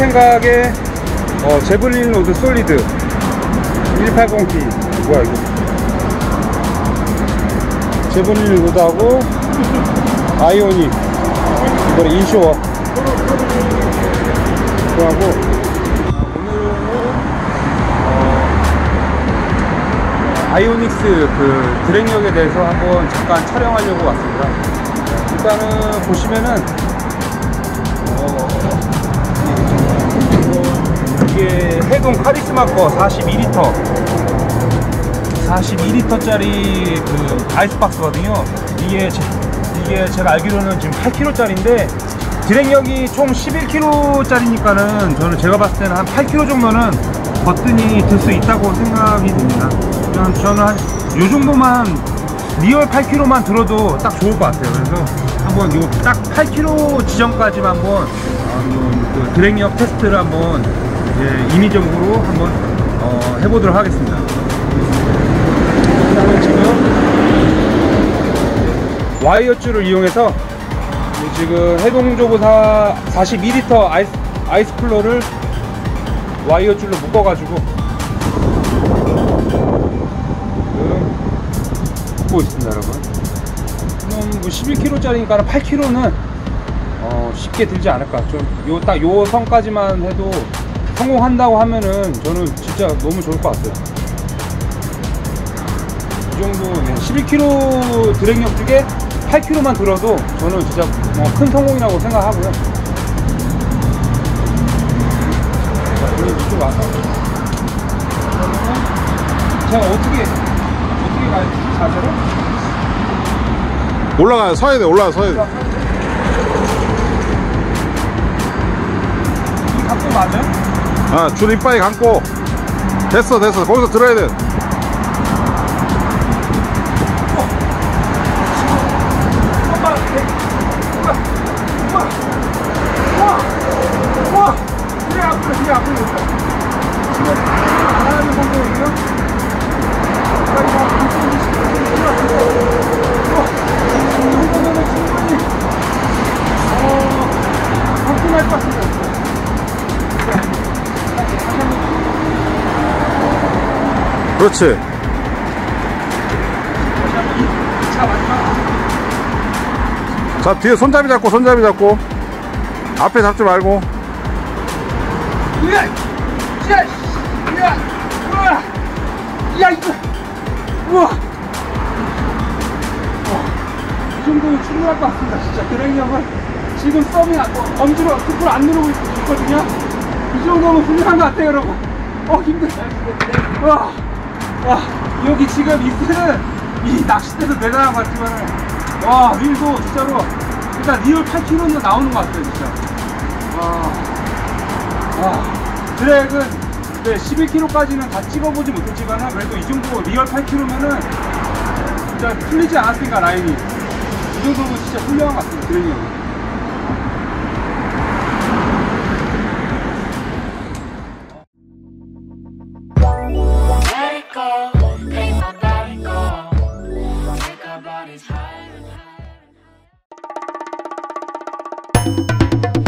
생각에 제블린 로드 솔리드 180T 뭐야 이거, 제블린 로드하고 아이오닉 이거는 인쇼어 그거하고, 오늘은 아이오닉스 그 드랙력에 대해서 한번 잠깐 촬영하려고 왔습니다. 일단은 보시면은 이게 해동 카리스마 거 42L짜리 그 아이스박스거든요. 이게 제가 알기로는 지금 8kg짜리인데 드랙력이 총 11kg짜리니까는 저는 제가 봤을 때는 한 8kg 정도는 거뜬히 들 수 있다고 생각이 됩니다. 그냥 저는 한 요 정도만 리얼 8kg만 들어도 딱 좋을 것 같아요. 그래서 한번 요 딱 8kg 지점까지만 한번 그 드랙력 테스트를 한번 이제 임의적으로 한번 해보도록 하겠습니다. 일단은 지금 와이어줄을 이용해서 지금 해동조보사 42L 아이스쿨러를 와이어줄로 묶어가지고 지금 묶고 있습니다, 여러분. 뭐 11kg짜리니까 8kg는 쉽게 들지 않을까. 좀 딱 요 선까지만 해도 성공한다고 하면은 저는 진짜 너무 좋을 것 같아요. 이 정도 11kg 드랙력 중에 8kg만 들어도 저는 진짜 큰 성공이라고 생각하고요. 자, 이쪽 와서 제가 어떻게 가야 되지? 자세로? 올라가요. 서야 돼. 서야 돼. 이 각도 맞아요? 줄 이빨이 감고. 됐어. 거기서 들어야 돼. 되게 앞으로 있어. 지금 안 하는 상태거든요. 충분할 것 같습니다. 그렇지. 자, 뒤에 손잡이 잡고. 앞에 잡지 말고. 우와! 이 정도면 충분할 것 같습니다. 진짜 드랙력은 지금 썸이 엄지로 툭을 안 누르고 있거든요. 이 정도면 훌륭한 것 같아요, 여러분. 힘들어. 와, 여기 지금 이스는 이 낚싯대도 대단한 것 같지만은, 와, 릴도 진짜로 일단 리얼 8kg는 나오는 것 같아요, 진짜. 드랙은 11kg까지는 다 찍어보지 못했지만 그래도 이 정도 리얼 8kg면은 진짜 풀리지 않았으니까 라인이 이 정도면 진짜 훌륭한 것 같습니다. 드랙이 higher.